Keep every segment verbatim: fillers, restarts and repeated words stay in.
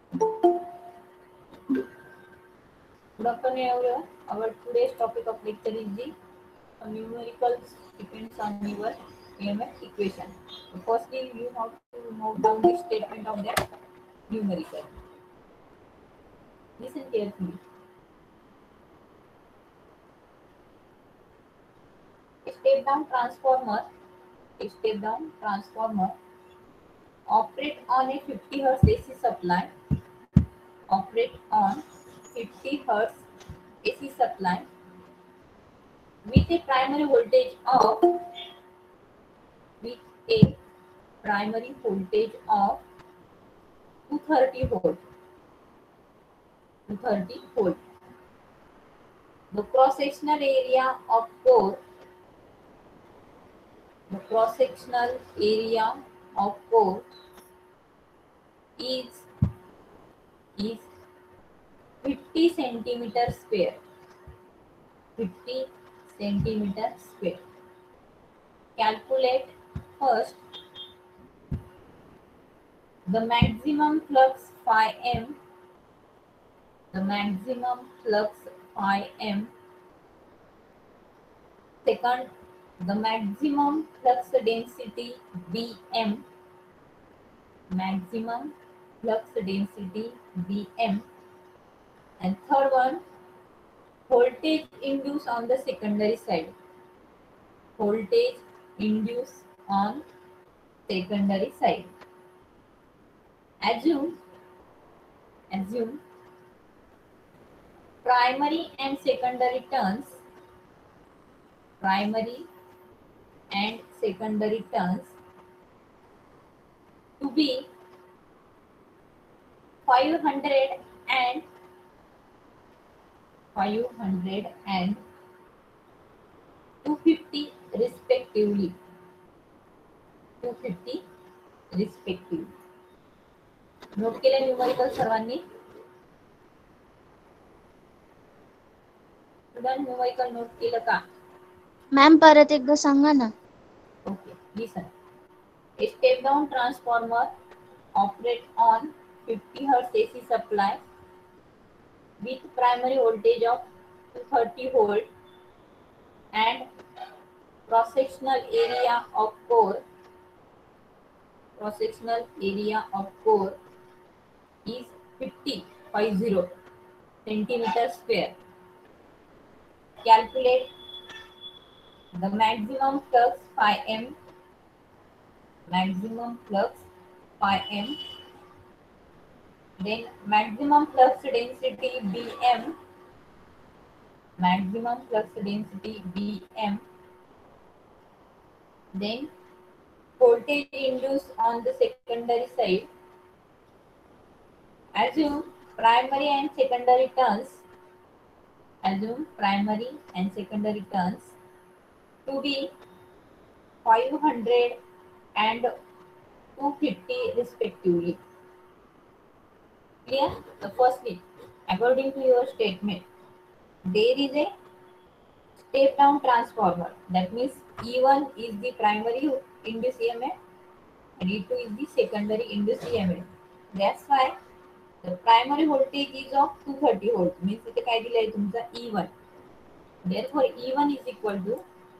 Good afternoon, everyone. Our today's topic of lecture is the uh, numericals depends on your E M F equation. So firstly, you have to note down the statement of that numerical. Listen carefully. A step down transformer, a step down transformer operate on a fifty hertz A C supply, operate on fifty hertz A C supply with a primary voltage of with a primary voltage of two hundred thirty volt. two hundred thirty volt. The cross-sectional area of core, the cross-sectional area of core is is fifty centimeter square. fifty centimeter square. Calculate first the maximum flux phi m, the maximum flux phi m. Second, the maximum flux density Bm, maximum flux density Bm. And third one, voltage induced on the secondary side. Voltage induced on secondary side. Assume, assume primary and secondary turns, primary and secondary turns to be five hundred and five hundred and two fifty respectively. two fifty respectively. Note केले numerical सर्वांनी. Student numerical note केलं का? Ma'am परत एकदा सांगा ना. Okay, listen. A step down transformer operate on fifty hertz A C supply with primary voltage of two hundred thirty volt and cross sectional area of core, cross sectional area of core is fifty centimeter square. Calculate the maximum flux phi m, maximum flux phi m, then maximum flux density Bm, maximum flux density Bm, then voltage induced on the secondary side. Assume primary and secondary turns, assume primary and secondary turns to be five hundred and two fifty respectively. Clear? The firstly, according to your statement, there is a step down transformer. That means E one is the primary induced E M F and E two is the secondary induced E M F. That's why the primary voltage is of two hundred thirty volt. Means इथे काय दिलंय तुमचा E one. Therefore E one is equal to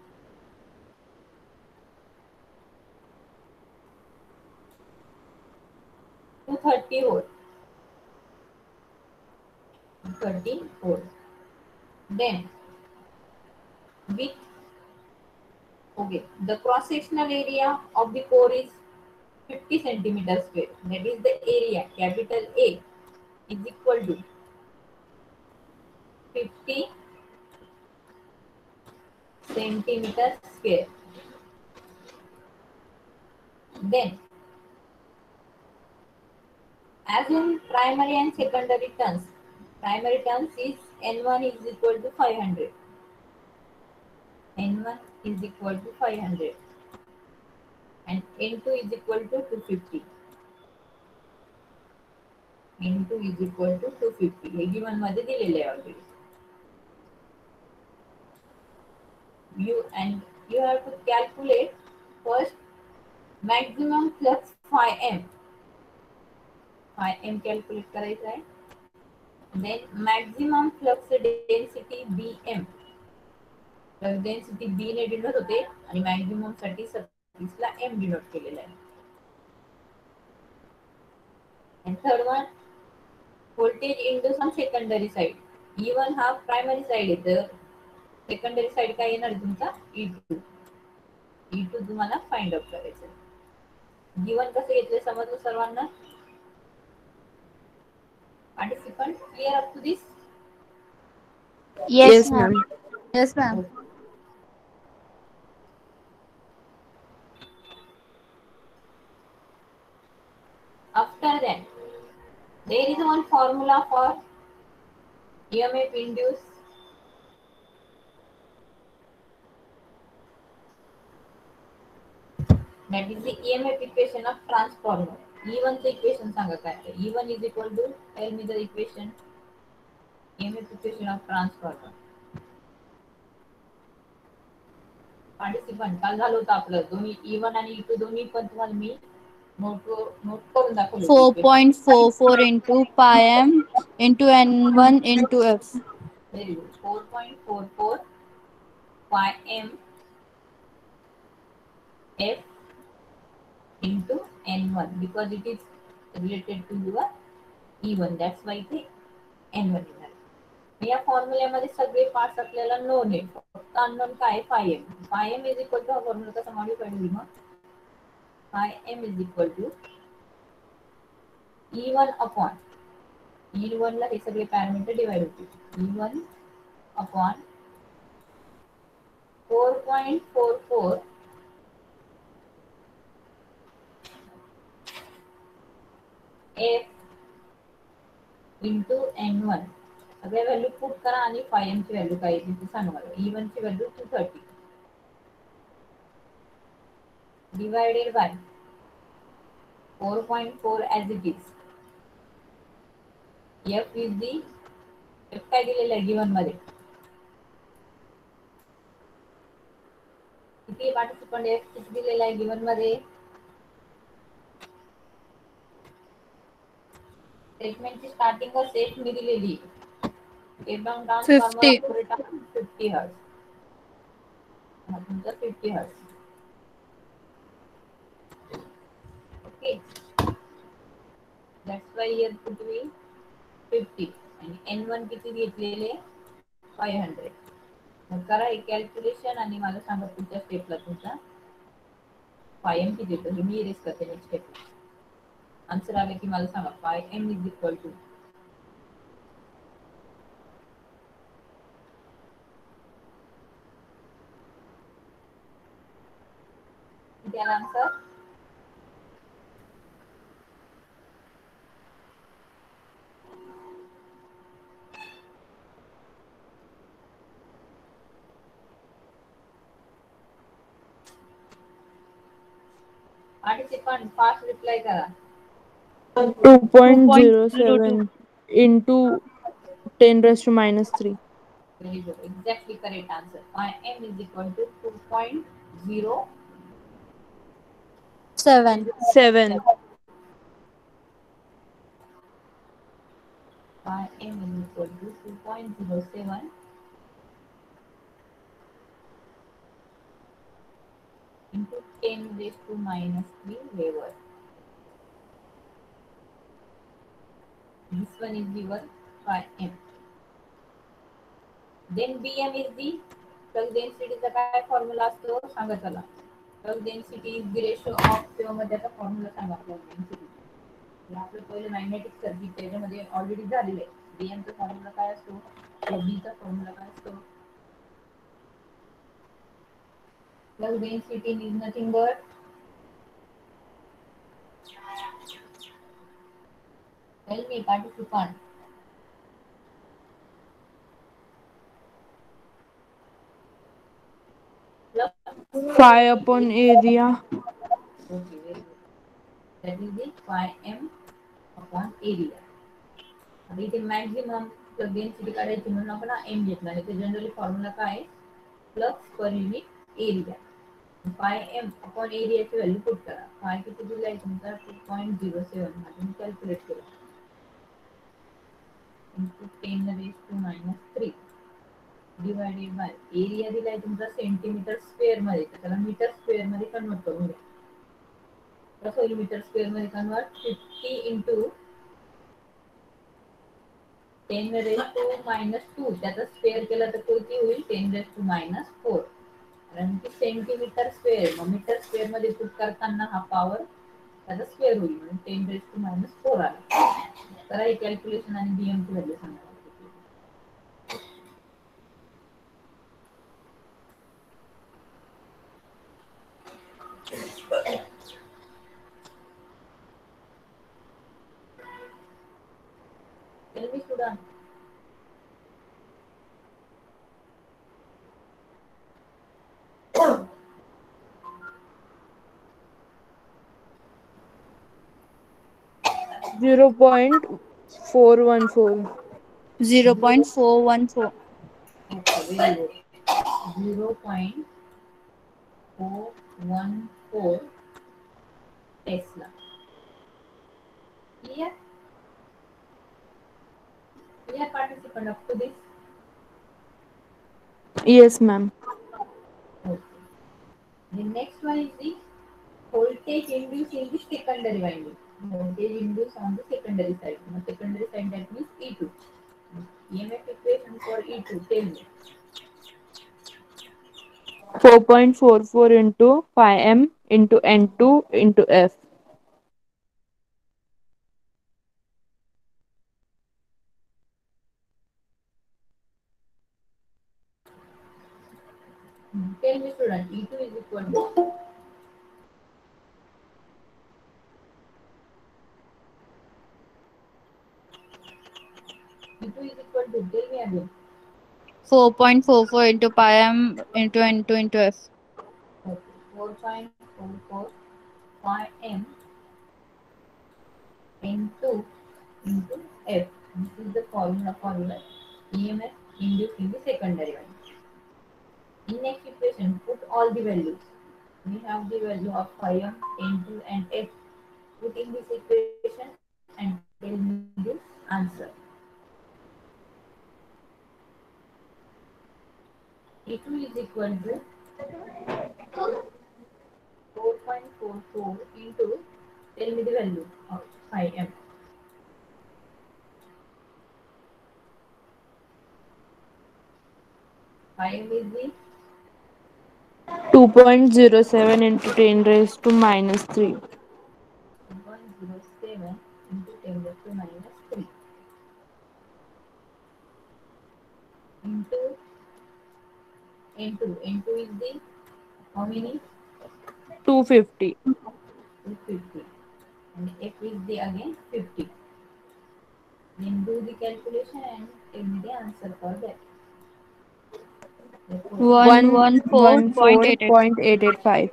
two hundred thirty volt. two hundred thirty volt. Then with okay, the cross sectional area of the core is fifty centimeter square. That is the area, capital A, is equal to fifty centimeter square. Then assume primary and secondary turns. Primary turns is N one is equal to five hundred. N one is equal to five hundred and N two is equal to two hundred fifty. N two is equal to two hundred fifty. Hey given मध्ये दिलेले आहे already. You and you have to calculate first maximum flux phi m. Phi M calculate करायचं आहे. Then maximum flux density B M, flux density B ने denote होते आणि maximum साठी सत्तीस ला M denote केलेलं आहे. And third one, voltage induced on secondary side. E one हा primary side येतं, सेकंडरी साइड काय येणार तुमचा ई टू. ई टू तुम्हाला फाइंड आउट करायचं आहे. गिवन कसं घेतलं समजलं सर्वांना? Participant clear up to this? Yes, Yes, ma'am. ma'am. Yes, ma'am. After that, there is one formula for E M F induced. That is the E M F equation of transformer. E one चं equation सांगा काय आहे? E one is equal to, tell me the equation. E M F equation of transformer. Participant काल झालं होतं आपलं दोन्ही E one आणि E टू दोन्ही पण तुम्हाला मी नोट नोट करून दाखवलं four होतं point four four into pi m into n one into f. Very good. Four point four four pi m f into n one because it is related to your E one. That's why ते n one येणार. या फॉर्म्युल्यामध्ये सगळे parts आपल्याला known आहे, फक्त unknown काय phi M. Phi M is equal to हा formula कसा मॉडिफाय होईल मग? Phi M is equal to E one upon, E one ला हे सगळे पॅरामीटर डिवाइड होतील. E one upon four point four four F into N one. सगळ्या value put करा आणि फाय एम ची व्हॅल्यू काय येते ते सांगा मला. ई वन ची value two thirty divided by four point four as it is. F is the, F काय दिलेलं आहे गिवन मध्ये? किती पार्टिसिपंट एफ किती दिलेलं आहे गिवन मध्ये? स्टेटमेंटची स्टार्टिंग सेफ मी दिलेली. Step down transformer fifty. Operate on fifty hertz. हा तुमचा fifty hertz. Okay, that's why here put मी फिफ्टी आणि एन वन किती घेतलेले? Five hundred. मग करा एक कॅल्क्युलेशन आणि मला सांगा पुढच्या स्टेपला तुमचा फाय एम किती येतो. मी इरेज करते नेक्स्ट स्टेपला. आन्सर आले की मला सांगा. Phi M is equal to, किती आला आन्सर? पार्टिसिपंट फास्ट रिप्लाय करा. two point zero seven into ten raised to minus three. Very good. Exactly correct answer. Phi m is equal to two point zero Seven. Seven. Phi m is equal to two point zero seven into ten raised to minus three waver. This one is given phi m. Then bm is the flux density चा काय formula असतो सांगा चला. Flux density is the ratio of किंवा मध्ये आता formula सांगा flux density. आपलं पहिलं magnetic circuit त्याच्यामध्ये ऑलरेडी झालेलं आहे. bm चा फॉर्म्युला काय असतो? b चा फॉर्म्युला काय असतो? Flux density is nothing but tell me participant. Phi upon area. Okay, very good. That is the phi m upon area. आता इथे मॅक्झिमम फ्लक्स डेन्सिटी काढायची म्हणून आपण एम घेतला. नाही तर जनरली फॉर्म्युला काय आहे? Flux per unit area. Phi M upon एरियाची व्हॅल्यू पुट करा. फाय किती दिलाय तुमचा टू पॉईंट झिरो सेवन हा तुम्ही कॅल्क्युलेट करा. Into ten raise to minus three divided by area दिलाय तुमचा सेंटीमीटर स्क्वेअर मध्ये, त्याला मीटर स्क्वेअर मध्ये कन्वर्ट करून घ्या. कसं होईल मीटर स्क्वेअर मध्ये convert? Fifty into ten raise to minus two त्याचा स्क्वेअर केला तर किती होईल? Ten raise to minus four. कारण की सेंटीमीटर स्क्वेअर मग मीटर स्क्वेअर मध्ये पुट करताना हा पॉवर त्याचा स्क्वेअर होईल म्हणून ten raise to minus four आला. तर हे कॅल्क्युलेशन आणि बीएम ची व्हॅल्यू सांगा. Tell me student. Zero point four one four. zero point four one four. Okay, very good. Zero point four one four Tesla. Clear? Clear participant up to this? Yes, ma'am. Okay. The next one is the voltage induced in the secondary winding. Voltage induced on the secondary side. Now secondary side that means E two. E M F equation for E two. Tell me. Four point four four into phi m into N two into F. Tell me student. E two is equal to E two is equal to. Tell me again. four point four four into pi m into N two into F. Okay. Four point four four phi m N two into F. This is the formula formula. E M F induced in the secondary one. In next equation, put all the values. We have the value of phi m, N two and F. Put in this equation and tell me the answer. E two is equal to four point four four into, tell me the value of phi m. Phi m is the Two point zero seven into ten raised to minus three. two point zero seven into ten raised to minus three into N two. N two is the how many? Two fifty. two fifty. And F is the again fifty. Then do the calculation and tell me the answer for that. Therefore, One One one four one point four eight eight. point eight eight five.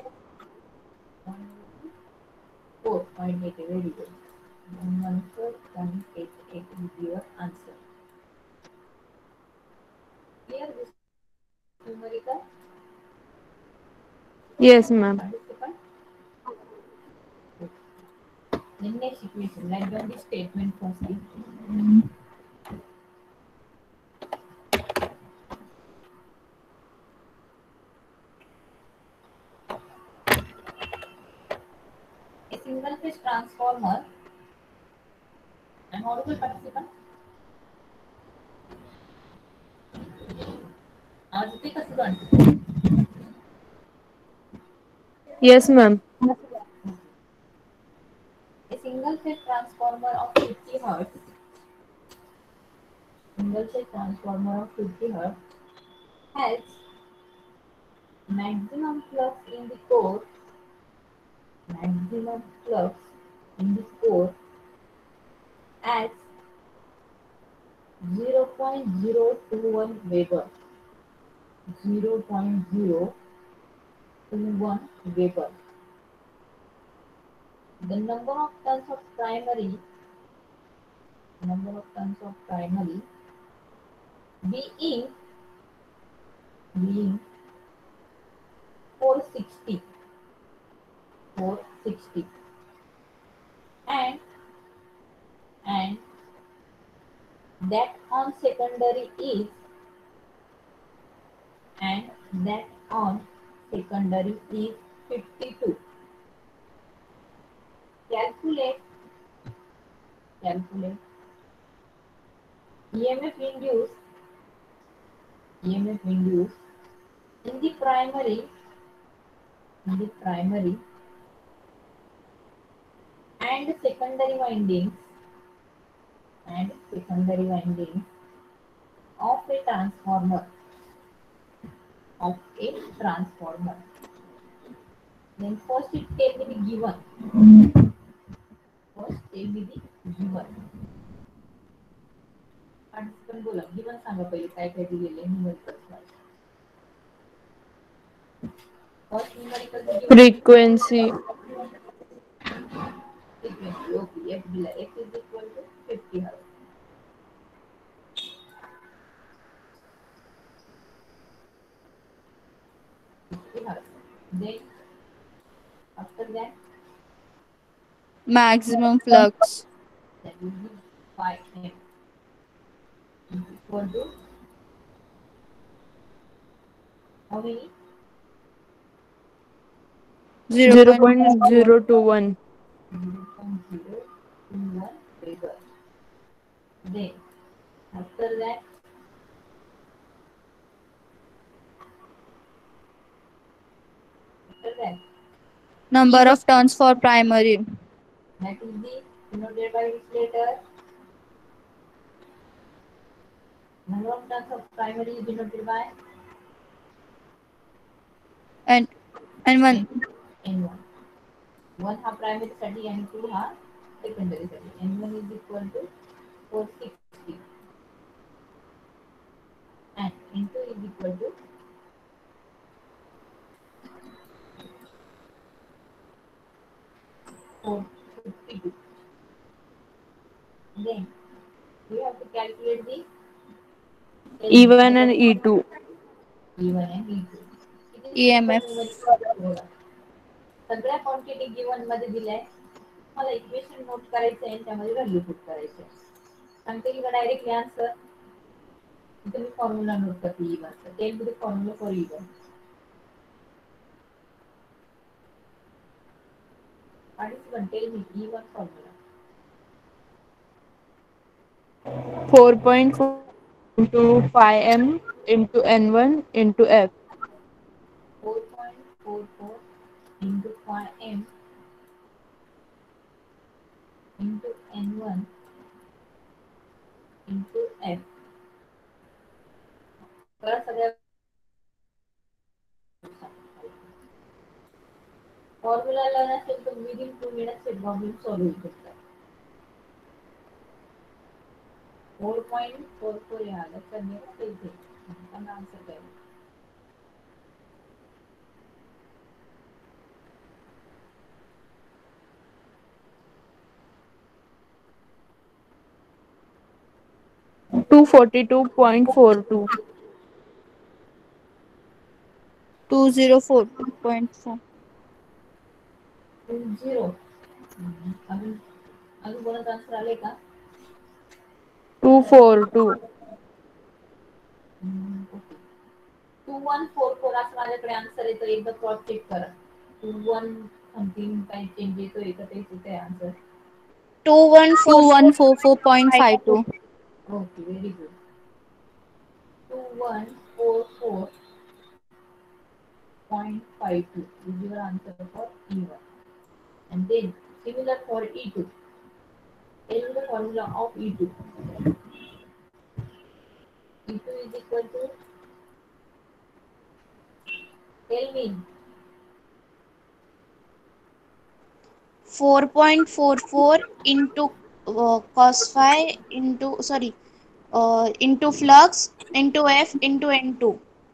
four point eight. Very good. one hundred fourteen point eight eight is your answer. Clear this numerical Yes, ma'am. participant? The next equation, write down the statement firstly. A single phase transformer. Am I audible, participant? आज होते का student? Yes, ma'am. A single phase transformer of fifty hertz. Single phase transformer of fifty hertz has maximum flux in the core. Maximum flux in the core at zero point zero two one Weber. zero point zero two one Weber. The number of tons of primary number of tons of primary being being four sixty. four sixty. And and that on secondary is and that on secondary is fifty-two. Calculate calculate E M F induced E M F induced in the primary in the primary and secondary windings and secondary windings of a transformer of a transformer. Then first it tell me the given. First tell me the given. Participant बोला given सांगा पहिले काय काय दिलेले आहे numerical. First numerical given. Frequency. Frequency. Okay. F दिला. F is equal to fifty hertz. fifty hertz. Then after that Maximum flux. that will be five M is equal to how many? zero zero point point zero two one. zero point zero two one Weber. Then after that after that Number of turns for primary. that is the denoted by which letter? Number of turns of primary is denoted by And and one. N one. one हा primary साठी and two हा secondary साठी. N one is equal to four sixty and N two is equal to four fifty-two. Then we have to calculate the E one and E two. E one and E two. E M F. सगळ्या quantity given मध्ये दिल्या मला equation note करायचं आहे त्यामध्ये value put करायचं आहे सांगते की डायरेक्टली आन्सर इथे मी फॉर्म्युला नोट करते E one tell me formula for E one participant tell me E one formula. four point four into five M into N one into F. four point four four into five M into N one into F. करा सगळ्या formula learn असेल तर within two minutes हे problem solve होऊ शकतात four point four four या लक्षात घ्या इथे त्यांना आन्सर काय two forty-two point four two. two zero four point four. Two zero अजून अजून कोणाचा आन्सर आले का two forty-two. Two one four four असं माझ्याकडे आन्सर येतो एकदा क्रॉस चेक करा टू वन समथिंग काही चेंज येतो एकदा तेच येते answer Two one four one four four point five two. Okay very good two one four four point five two is your answer for E one. And then similar for E two. Tell me the formula of E two. E two is equal to tell me four point four four into uh, cos phi into sorry uh, into flux into F into N two.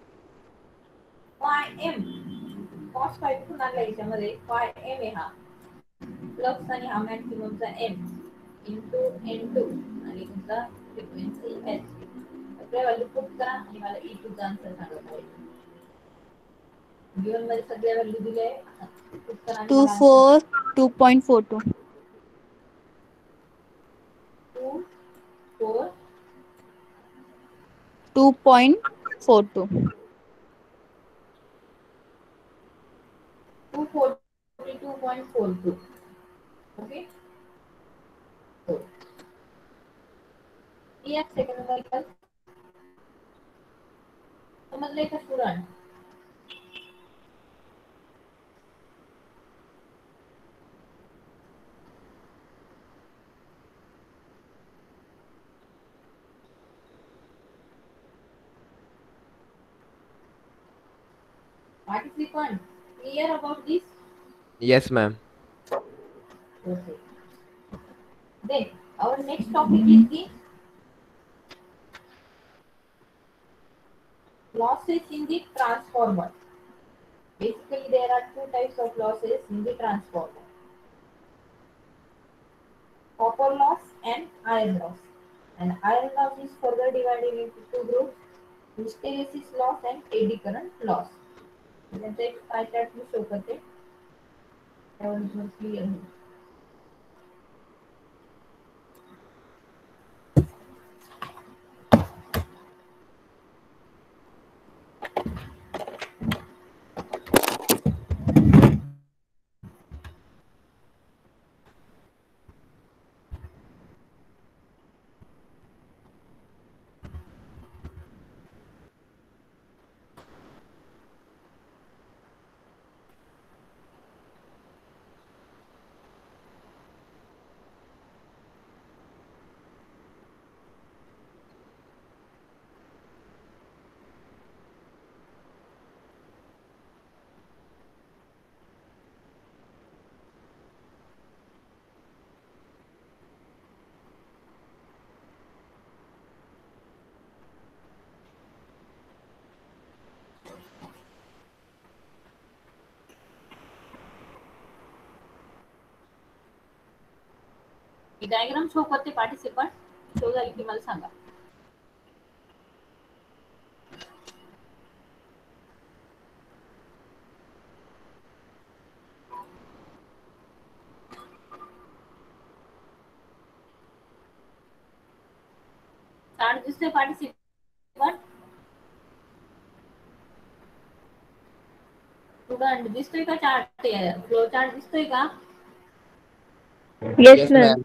phi m cos phi कुठून आणला याच्यामध्ये phi m आहे हा flux आणि हा मॅक्सिममचा m into N two आणि तुमचा फ्रिक्वेन्सी एच सगळ्या व्हॅल्यू पुट करा आणि मला ई टू चा आन्सर सांगा गिवन मध्ये सगळ्या व्हॅल्यू दिले उत्तर आणि two मला four two point four two. Two four two point four two. Two forty two point four two. Okay एक सेकंड नंबर समजले का student? Participant, clear about this? Yes, ma'am. Okay. Then our next topic is the losses in the transformer. Basically, there are two types of losses in the transformer: copper loss and iron loss. And iron loss is further divided into two groups: hysteresis loss and eddy current loss. त्यांचा एक pie chart मी show करते. त्यावरून clear होईल. ही diagram show करते participant show झाली की मला सांगा. चार्ट दिसतोय पार्टिसिपंट? स्टुडंट दिसतोय का चार्ट? फ्लो चार्ट दिसतोय का? Yes, Yes, ma'am. ma'am.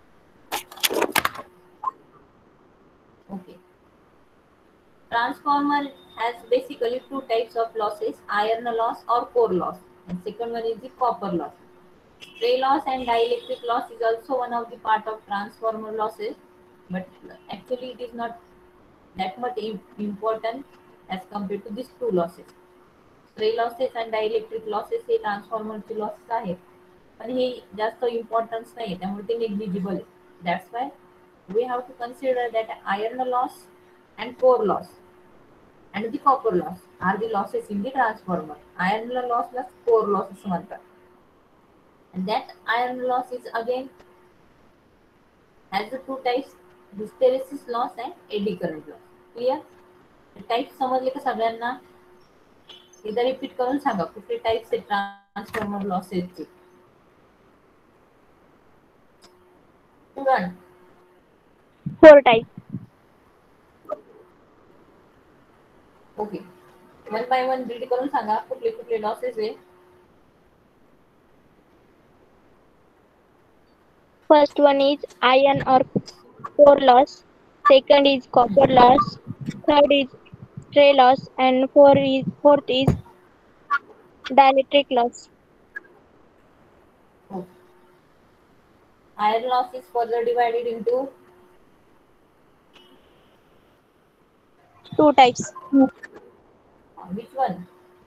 Okay. Transformer has basically two types of losses: iron loss or core loss, and second one is the copper loss. Stray loss and dielectric loss is also one of the part of transformer losses, but actually it is not that much im- important as compared to these two losses. Stray losses and dielectric losses हे ट्रान्सफॉर्मरचे losses आहेत, पण हे जास्त importance नाही, त्यामुळे ते negligible आहे. That's why we have to consider that iron loss and core loss and the copper loss are the losses in the transformer. Iron loss plus core loss असं म्हणतात. And that iron loss is again has the two types: hysteresis loss and eddy current loss. Clear? Type समजले का सगळ्यांना? एकदा repeat करून सांगा कुठले types आहेत ट्रान्सफॉर्मर लॉसेसचे. Student Four types. Okay, one by one read करून सांगा कुठले कुठले लॉसेस आहे. First one is iron or core loss. Second is copper loss. Third is stray loss, and four is fourth is dielectric loss. Iron loss is further divided into Two types. uh, which one?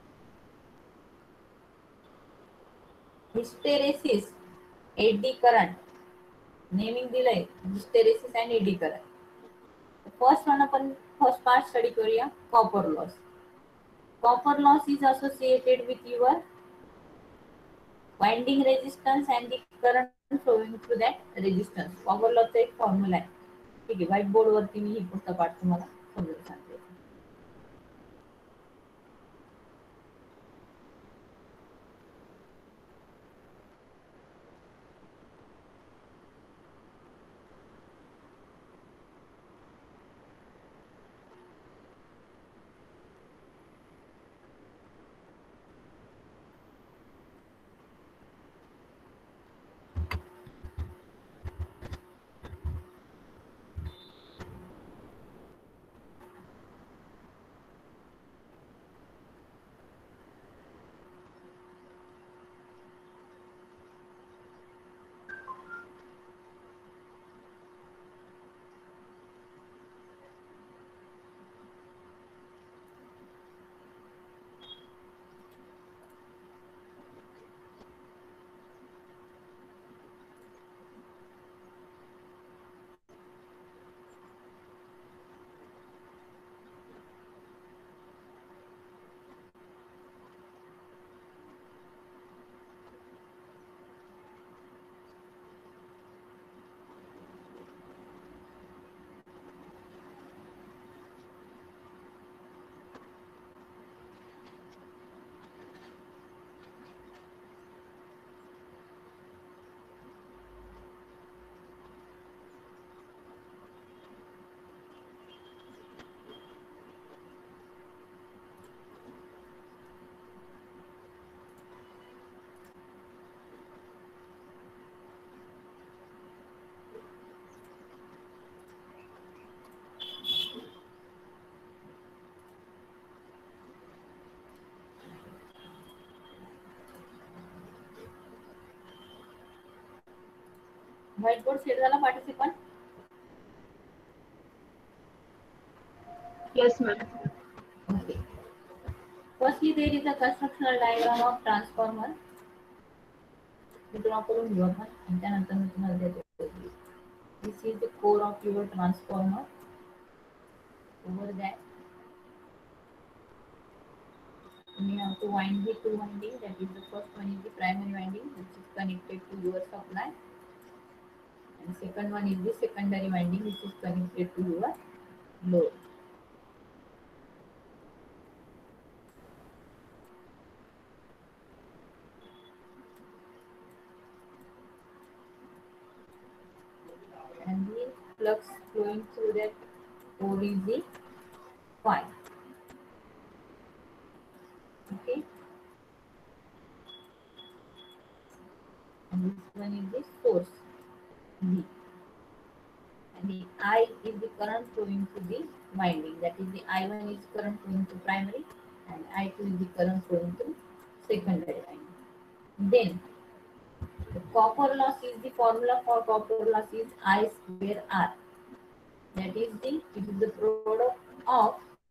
Hysteresis, eddy current. Naming दिलंय hysteresis and eddy current. First one आपण first part study करूया. Copper loss. Copper loss is associated with your winding resistance and the current flowing through that resistance. Copper लॉसचा एक formula आहे. ठीक आहे, white board वरती मी ही पुस्तक पाठ तुम्हाला समजून सांगते. व्हाईट बोर्ड सेट झाला participant? Yes, ma'am. Okay. Firstly, there is a constructional diagram of transformer. मी ड्रॉ करून घेऊ आपण आणि त्यानंतर मी तुम्हाला देतो. This is the core of your transformer. Over that, we have to wind the two winding. That is the first one is the primary winding, which is connected to your supply, and second one is the secondary winding, which is connected to your load. And the flux flowing through that core is the phi. Okay, and this one is the source V, and the I is the current flowing to the winding. That is the I one is current flowing to primary, and I two is the current flowing to secondary winding. Then the copper loss is the formula for copper loss is I square R. That is the it is the product of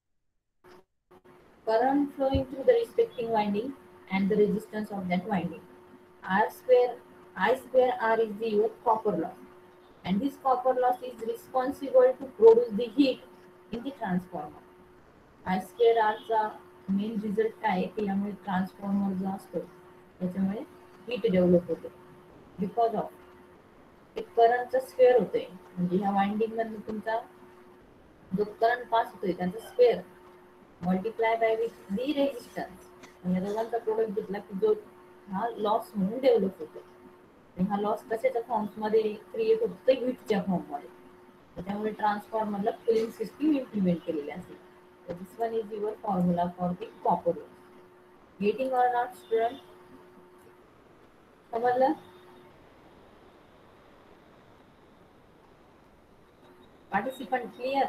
current flowing through the respecting winding and the resistance of that winding. R square I square R is the your copper loss, and this copper loss is responsible to produce the heat in the transformer. I square R चा main result काय आहे की यामुळे transformer जो असतो त्याच्यामुळे heat develop होते because of एक करंटचा स्क्वेअर होतोय, म्हणजे ह्या वाइंडिंग मधून तुमचा जो करंट पास होतोय त्याचा square multiply by with the resistance, या दोघांचा प्रोडक्ट घेतला की जो हा लॉस म्हणून डेव्हलप होतो. आणि हा लॉस कशाच्या फॉर्म्स मध्ये क्रिएट होतो, हीटच्या फॉर्म मध्ये. त्यामुळे ट्रान्सफॉर्मरला कूलिंग सिस्टीम इम्प्लिमेंट केलेली असेल. So this one is your formula for the copper loss. Getting or not, student? समजलं? Participant clear?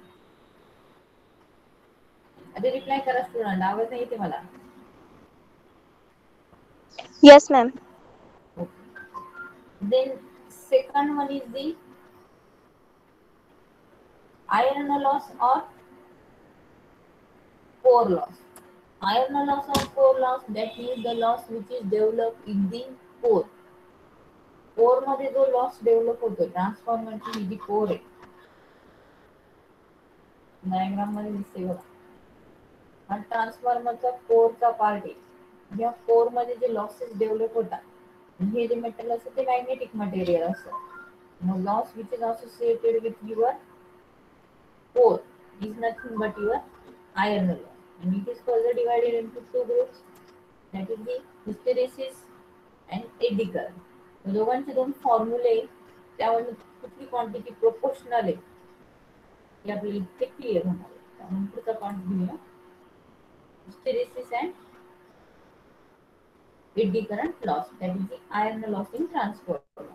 अरे रिप्लाय करा स्टुडंट, आवाज नाही येते मला. Yes, ma'am. Okay. Then second one is the iron loss or core loss. Iron loss or core loss, that means the loss which is developed in the core. Core मध्ये जो loss develop होतो ट्रान्सफॉर्मरची ही जी core आहे, diagram मध्ये दिसते बघा, हा ट्रान्सफॉर्मरचा कोरचा part आहे. या कोर मध्ये जे लॉसेस डेव्हलप होतात, हे जे मेटल असतं ते मॅग्नेटिक मटेरियल असतं. मग loss which is associated with your core is nothing but your iron loss, and it is further divided into two groups, that is the hysteresis and eddy current. दोघांचे दोन फॉर्म्युले त्यावर कुठली quantity proportional आहे हे आपल्याला इथे clear होणार आहे. त्यामुळे पुढचा पॉईंट घेऊया, hysteresis and eddy current loss, that is the iron loss in transformer.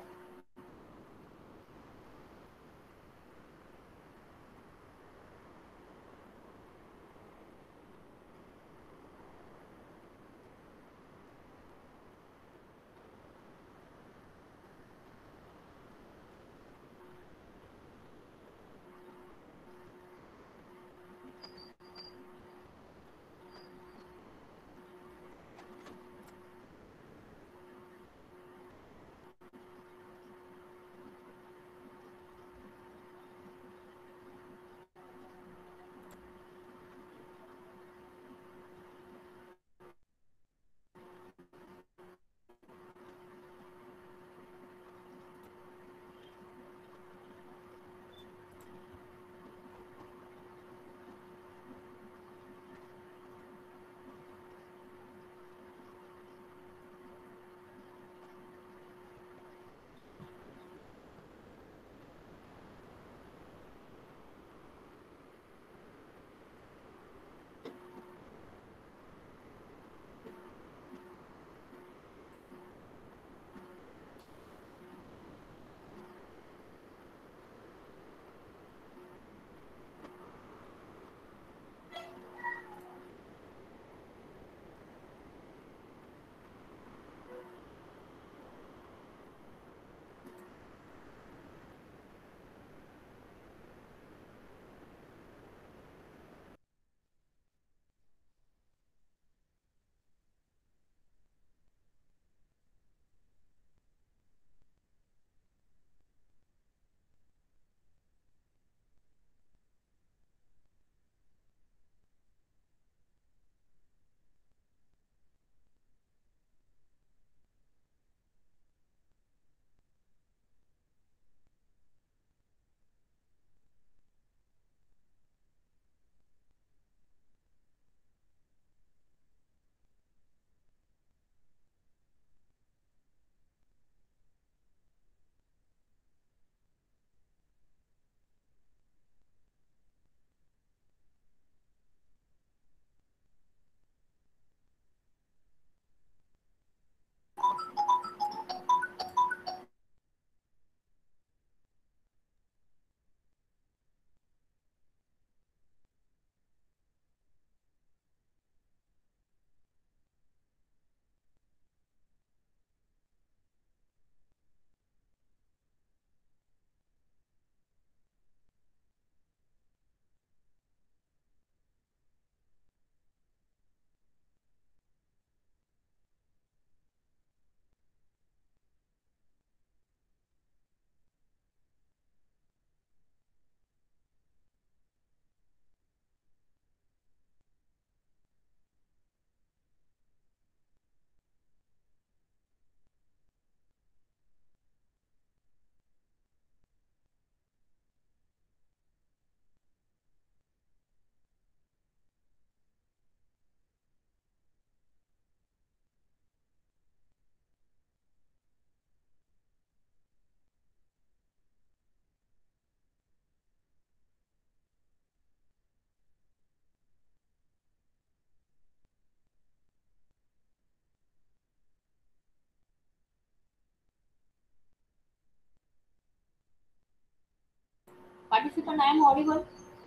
Participant, I am audible.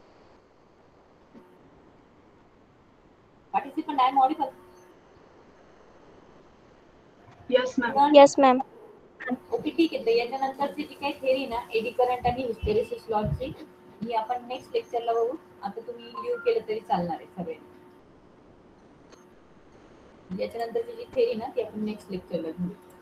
Participant, I am audible. Yes, ma'am. Yes, ma'am. Okay ठीक आहे. तर याच्यानंतरची जी काही थेरी ना एडी करंट आणि हिस्टेरिसिस लॉची ही आपण नेक्स्ट लेक्चरला बघू. आता तुम्ही लिव्ह केलं तरी चालणार आहे सगळे. याच्यानंतरची जी थेरी ना ती आपण नेक्स्ट लेक्चरला घेऊ.